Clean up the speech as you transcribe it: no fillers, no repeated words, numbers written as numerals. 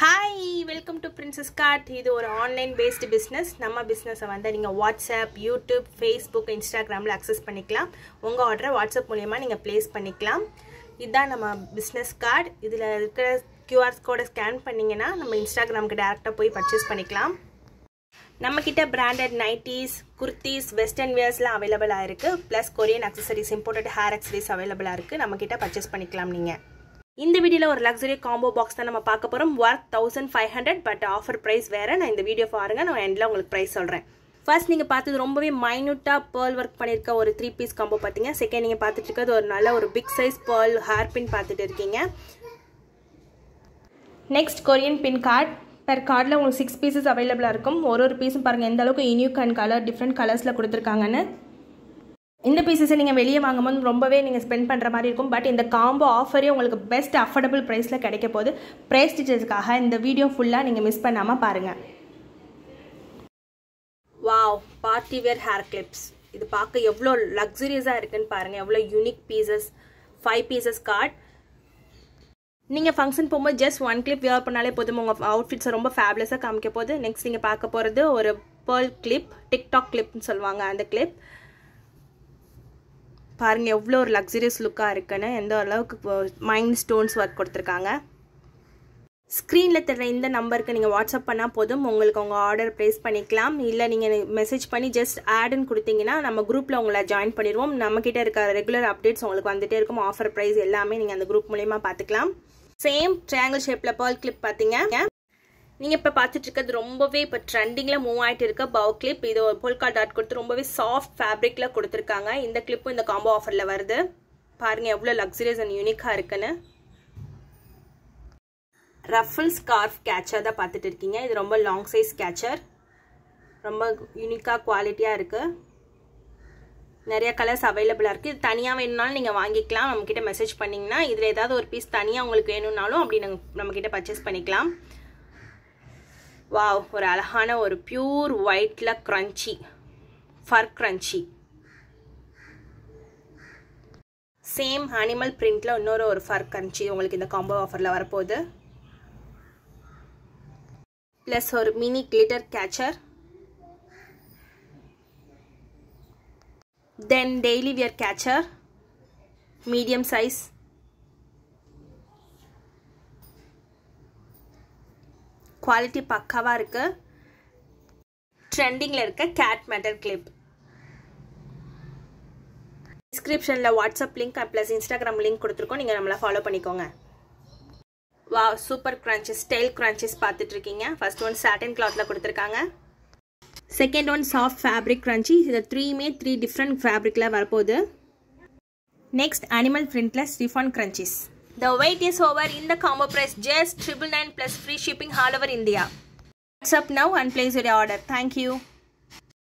Hi, welcome to Princess Cart. This is an online based business. நம்ம business வந்து நீங்க WhatsApp, YouTube, Facebook, Instagramல access பண்ணிக்கலாம். உங்க ஆர்டரை WhatsApp மூலமா நீங்க place பண்ணிக்கலாம். இதான் நம்ம business card. இதுல இருக்கிற QR கோட ஸ்கேன் பண்ணீங்கனா நம்ம Instagramக்கு டைரக்ட்டா போய் purchase பண்ணிக்கலாம். நம்மகிட்ட branded nighties, kurtis, western wearsலாம் available ஆ இருக்கு. Plus Korean accessories, imported hair accessories available ஆ இருக்கு. நம்மகிட்ட purchase பண்ணிக்கலாம் நீங்க. இந்த வீடியோல ஒரு luxury combo box தான் நம்ம பார்க்க போறோம். worth 1500 பட் ஆஃபர் பிரைஸ் வேற. நான் இந்த வீடியோ பாருங்க, நான் எண்ட்ல உங்களுக்கு பிரைஸ் சொல்றேன். ஃபர்ஸ்ட் நீங்க பார்த்தது ரொம்பவே மைனூட்டா pearl work பண்ணிருக்க ஒரு 3 piece combo பாத்தீங்க. செகண்ட் நீங்க பார்த்துட்டு இருக்கிறது ஒரு நல்ல ஒரு big size pearl hair pin பார்த்துட்டு இருக்கீங்க. Next Korean pin card. per cardல உங்களுக்கு 6 pieces available இருக்கும். ஒரு பீஸும் பாருங்க எந்த அளவுக்கு யூனிக் அண்ட் கலர் டிஃபரண்ட் கலர்ஸ்ல கொடுத்திருக்காங்கன்னு. இந்த பீசஸ் நீங்க வெளிய வாங்கும்போது ரொம்பவே நீங்க ஸ்பெண்ட் பண்ற மாதிரி இருக்கும். பட் இந்த காம்போ ஆஃபரே உங்களுக்கு பெஸ்ட் அஃபோர்டபிள் பிரைஸ்ல கிடைக்க போகுது. பிரைஸ் டீடைல்ஸ்க்காக இந்த வீடியோ ஃபுல்லா நீங்க மிஸ் பண்ணாம பாருங்க. Wow, party wear hair clips. இது பார்க்க எவ்வளவு லக்ஸரியஸா இருக்குன்னு பாருங்க. எவ்வளவு யூனிக் பீசஸ். 5 pieces card. நீங்க ஃபங்க்ஷன் போகும்போது ஜஸ்ட் 1 clip வியர் பண்ணாலே போதும். உங்க அவுட்ஃபிட்ஸ் ரொம்ப ஃபேபுலஸா காமிக்க போகுது. நெக்ஸ்ட் நீங்க பார்க்க போறது ஒரு pearl clip, TikTok clipனு சொல்வாங்க அந்த clip. பாருங்க எவ்வளவு ஒரு லக்ஸரியஸ் லுக்கா இருக்குன்னு. எந்த அளவுக்கு மைண்ட் ஸ்டோன்ஸ் வர்க் கொடுத்திருக்காங்க. ஸ்கிரீன்ல தெரியற இந்த நம்பருக்கு நீங்க வாட்ஸ்அப் பண்ணா போதும். உங்களுக்கு உங்க ஆர்டர் பிளேஸ் பண்ணிக்கலாம். இல்ல நீங்க மெசேஜ் பண்ணி ஜஸ்ட் ஆட்னு கொடுத்தீங்கன்னா நம்ம குரூப்ல உங்களை ஜாயின் பண்ணிடுவோம். நம்ம கிட்ட இருக்க ரெகுலர் அப்டேட்ஸ் உங்களுக்கு வந்துட்டே இருக்கும். ஆஃபர் பிரைஸ் எல்லாமே நீங்க அந்த குரூப் மூலமா பாத்துக்கலாம். சேம் ட்ரையாங்கிள் ஷேப்ல pearl clip பாத்தீங்க. நீங்க இப்ப பார்த்துட்டு இருக்கிறது ரொம்பவே இப்ப ட்ரெண்டிங்ல மூவ் ஆயிட்டு இருக்க பவ் கிளிப். இது ஒரு polka dot கொடுத்து ரொம்பவே சாஃப்ட் ஃபேப்ரிக்ல கொடுத்திருக்காங்க. இந்த கிளிப்பும் இந்த காம்போ ஆஃபர்ல வருது. பாருங்க எவ்வளவு லக்ஸரியஸ் அண்ட் யூனிக்கா இருக்குன்னு. ரஃபிள் ஸ்கார்ஃப் கேச்சர் தான் பார்த்துட்டு இருக்கீங்க. இது ரொம்ப லாங் சைஸ் கேச்சர். ரொம்ப யூனிக்கா குவாலிட்டியா இருக்கு. நிறைய கலர்ஸ் அவைலபிளா இருக்கு. இது தனியா வேணும்னாலும் நீங்க வாங்கிக்கலாம். நம்ம கிட்ட மெசேஜ் பண்ணீங்கன்னா இதுல ஏதாவது ஒரு பீஸ் தனியா உங்களுக்கு வேணும்னாலும் அப்படி நம்ம கிட்ட பர்ச்சேஸ் பண்ணிக்கலாம். வாவ், ஒரு அழகான ஒரு பியூர் ஒயிட்ல scrunchie fur scrunchie. Same animal பிரிண்ட்ல இன்னொரு ஒரு ஃபர் கிரன்ச்சி உங்களுக்கு இந்த காம்போ ஆஃபர்ல வரப்போகுது. பிளஸ் ஒரு mini glitter catcher. Then daily wear catcher medium size. Quality பக்காவா இருக்கு. ட்ரெண்டிங்ல இருக்க கேட் மெட்டல் கிளிப். டிஸ்கிரிப்ஷன்ல WhatsApp link plus Instagram link கொடுத்துருக்கோம். நீங்க நம்மள ஃபாலோ பண்ணிக்கோங்க. Wow, super scrunchies style scrunchies பார்த்துட்டு இருக்கீங்க. ஃபர்ஸ்ட் ஒன் சாட்டின் கிளாத்ல கொடுத்திருக்காங்க. Second one soft fabric scrunchie. இது 3 டிஃப்ரெண்ட் ஃபேப்ரிக்ல வரப்போகுது. நெக்ஸ்ட் அனிமல் பிரிண்ட்ல ஸ்டிஃபான் scrunchies. The wait is over. In the combo price just 999 plus free shipping all over India. WhatsApp now and place your order. Thank you.